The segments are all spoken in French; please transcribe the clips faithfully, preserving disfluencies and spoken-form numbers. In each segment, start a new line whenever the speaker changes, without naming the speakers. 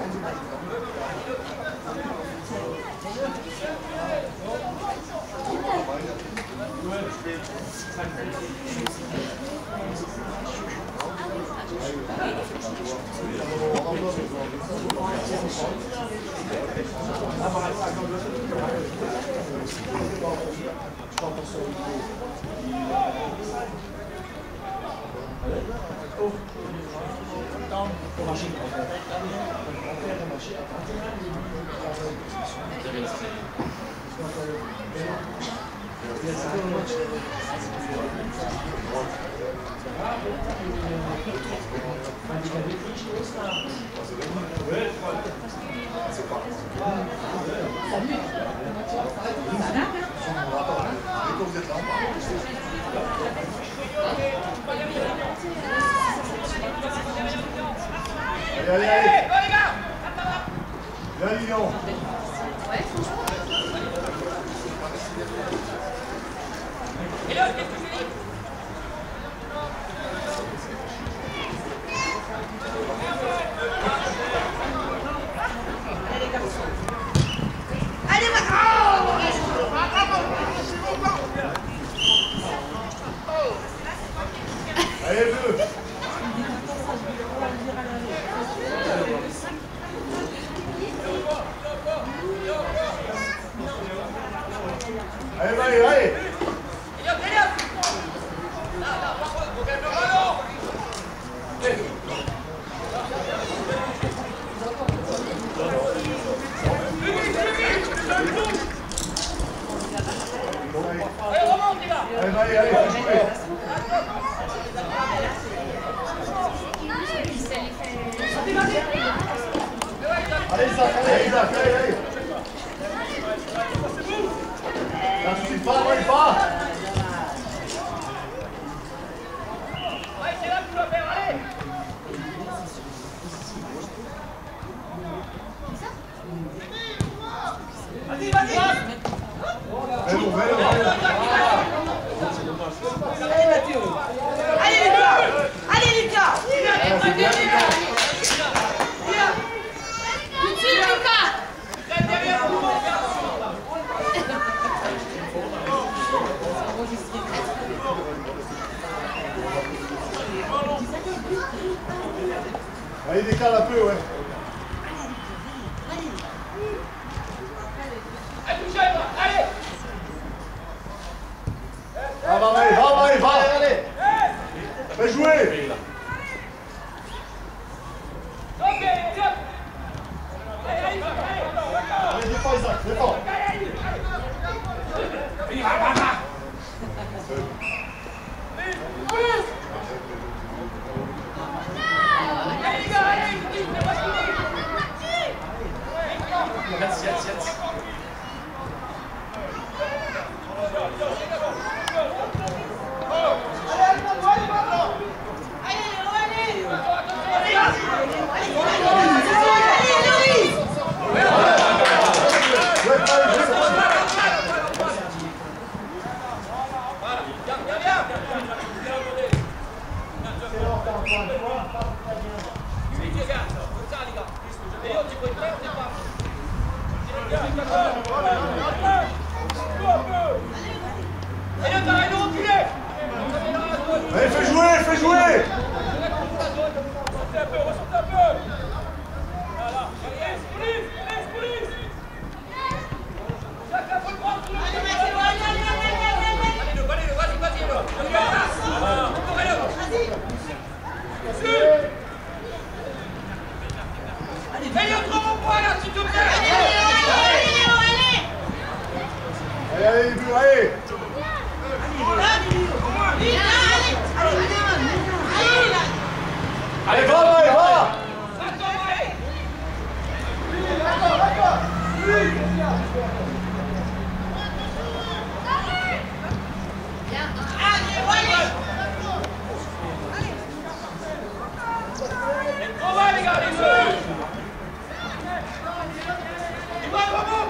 Allez, allez, allez. Viens, Lilian.
Ouais, franchement.
Et là, qu'est-ce que tu dis?
Allez, les garçons. Allez, maintenant.
Allez, bleu. Allez, allez, allez. Allez, allez, allez, faut jouer. Allez, Isaac, allez, Isaac, allez, allez. Là, tout de suite, pas, allez, pas.
Ouais, c'est là que tu dois faire, allez. Vas-y, vas-y.
Vélo, vélo, vélo.
Allez, Mathieu. Allez, Lucas. Allez, Lucas.
C'est bien, Lucas.
Tout de suite, Lucas.
Reste derrière tout le monde.
Allez, décale un peu, ouais.
Allez, touchez, allez.
Va, va, allez, va, allez, va. Allez. Fais jouer.
Ok, hop. Allez, allez, allez.
Allez, défends, Isaac, défends.
Allez, les gars, allez, c'est pas fini.
Merci, merci, merci.
Allez, fais jouer, fais jouer.
Ressortez un peu, ressortez un peu. Voilà, allez, police, police, police. Chacun peut le prendre. Allez, le, allez, le, vas-y, vas-y, le. Voilà, encore un autre. Vas-y. Allez, autre mon point là, s'il te plaît.
Allez, allez, les bleus, allez. Allez, va, va, allez, va.
On va les gars, les bleus. Il va, bravo.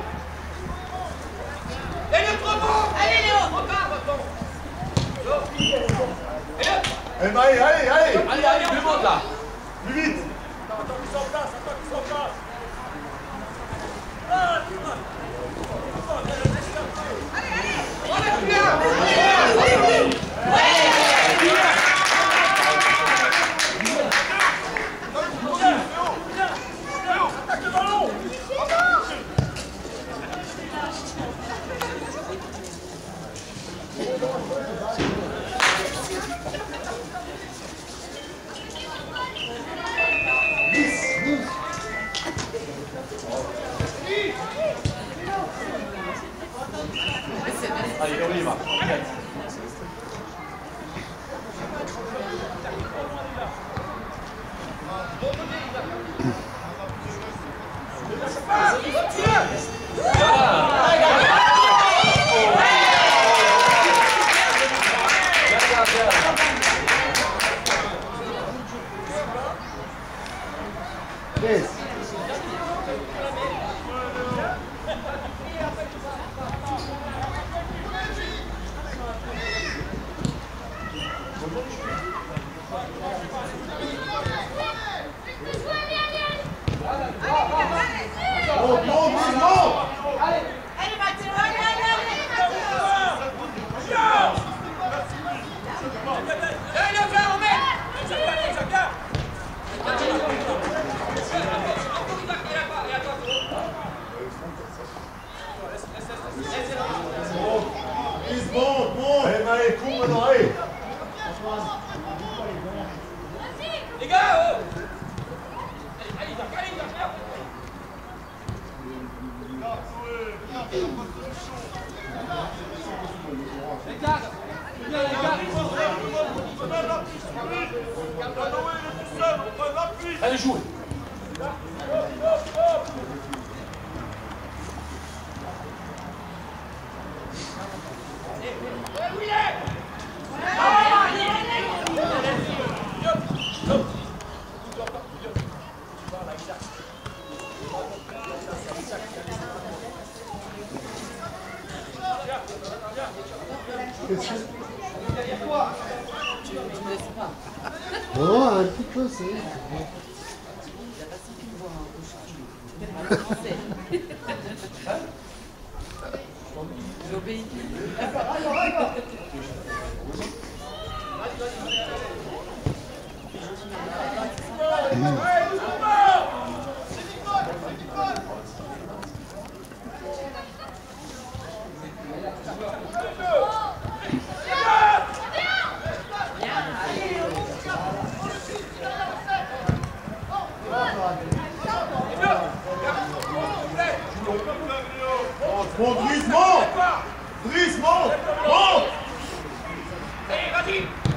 Et le trop bon. Allez Léo. Regarde, attends. Et hop.
Allez, allez, allez, allez.
Allez, allez, tout le monde là.
Plus vite.
Attends, attends qu'ils sont en place, attends qu'ils sont en place.
Allez, on y va.
Yes.
Monte, monte, monte.
Allez, Mathieu, allez, allez, allez.
Allez, le faire, on met. Chacun, chacun.
Ils montent, monte. Allez, allez, cours maintenant, allez.
Les gars, oh. Allez, allez, allez, allez. Les gars, les gars, les gars.
Allez, jouez.
Oh, un petit peu, c'est...
J'obéis.
Monte, Brice, monte. Brice, monte. Monte.
Allez, vas-y.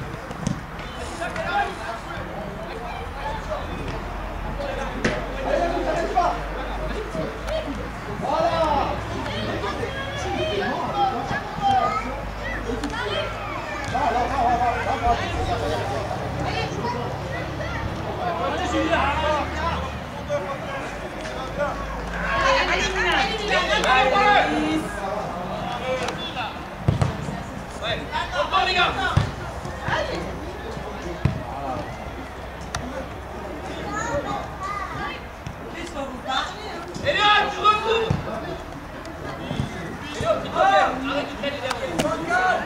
Ouais, on prend les gars. Et là, tu recours. Et là, tu te arrête de traîner derrière.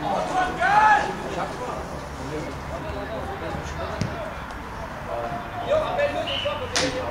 Yo, rappelle-le des fois quand tu es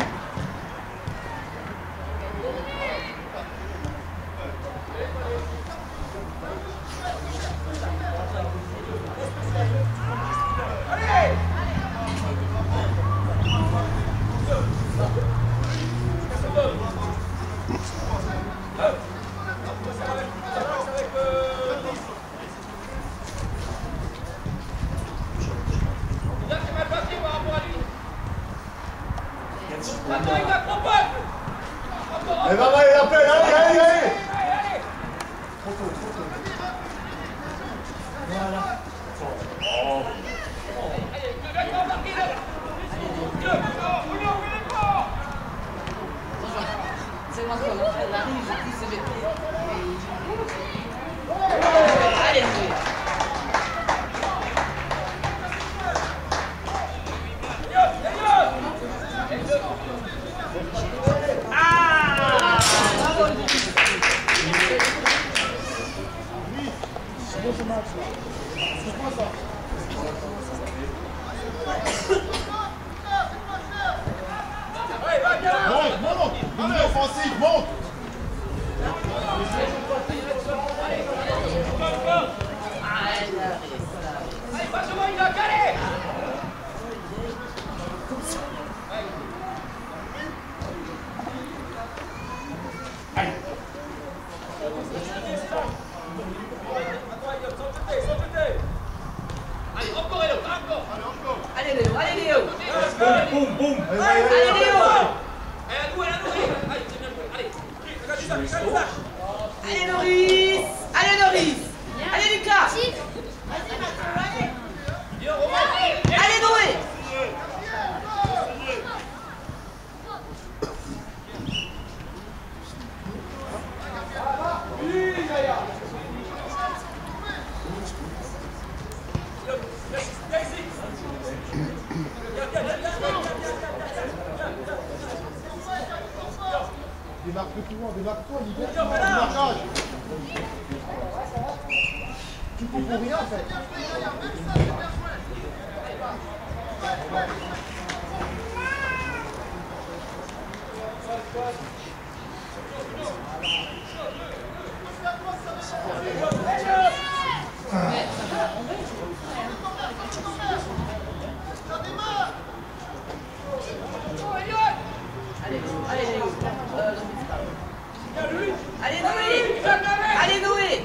Allez, va, allez, appelle, allez, allez, allez.
C'est moi quand elle arrive, je pousse mes pieds. Allez, jouez.
Monte, monte. Ligne offensive, monte.
Allez, passe au moins, il a calé.
Allez. Allez, allez, allez,
Allez, Léo.
Allez, à nous, allez, à nous, allez. Allez, c'est bien joué. Allez, regarde ça, regarde ça.
Allez, Loris. Allez, Loris. Allez, Lucas.
Bien, Romain.
Allez, Noé.
Démarque-toi, démarque-toi, libère-toi, démarquage. Tu cours pour rien en fait.
Allez, allez, Léo. Euh, Allez, Noé. Allez, Noé.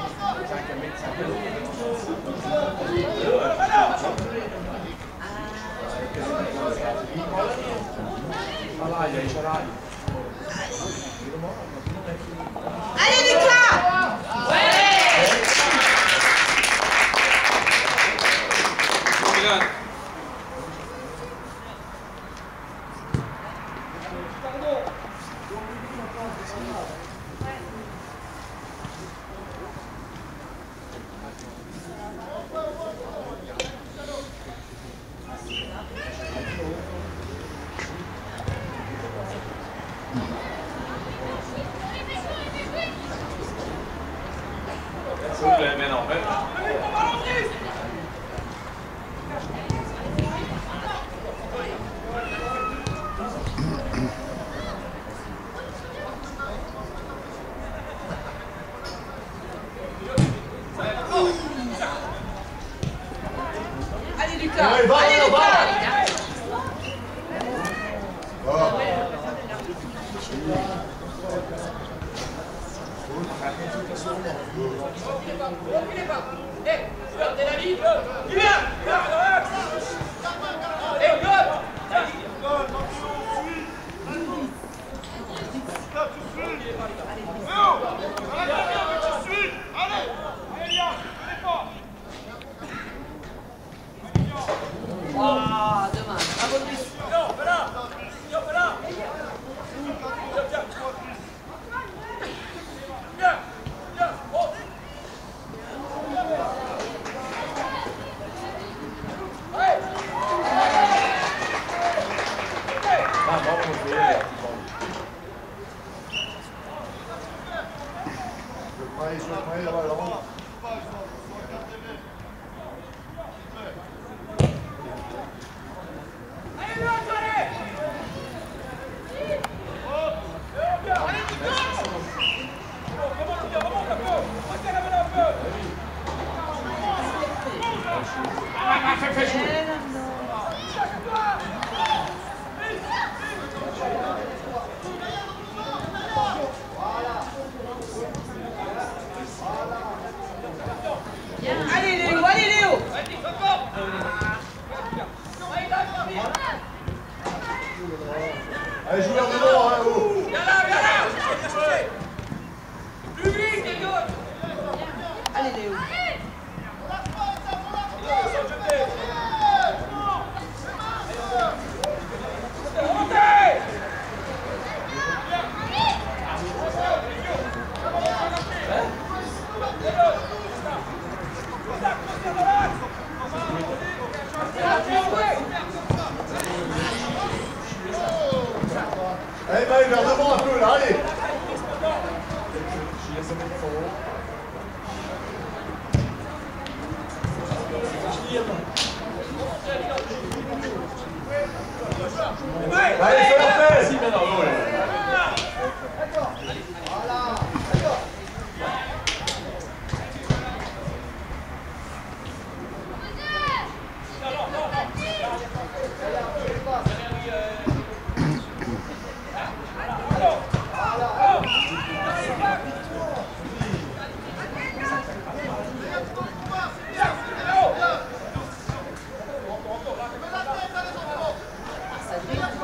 Allez, Lucas. Ouais.
Mais non, mais...
Allez, Lucas.
Allez, va,
Allez,
va,
Lucas.
Eh, t'es la vie. Il vient. Eh, go.
Ah, dommage. Bravo, Luis.
Non, pas là. Non, pas là. Viens, viens. Viens, viens. Oh.
Allez, je vais prendre là-bas, là-bas.
Allez, Léo. Allez, Léo.
Allez, joueur devant, hein, oh.
Viens là, viens là. Plus vite, les gars.
Allez, Léo.
Allez, Maël, vers devant un peu, là, allez. Allez, fais la fesse.
Ça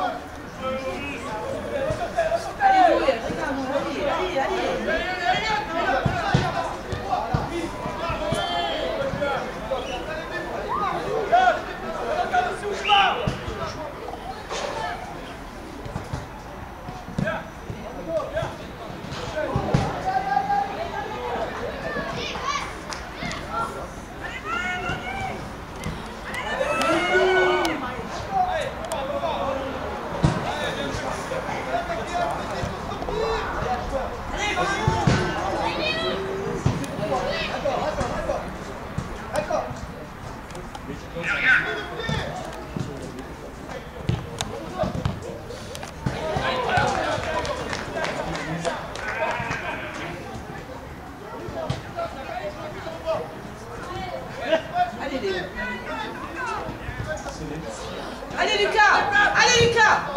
Allez Léo. Allez Lucas. Allez Lucas.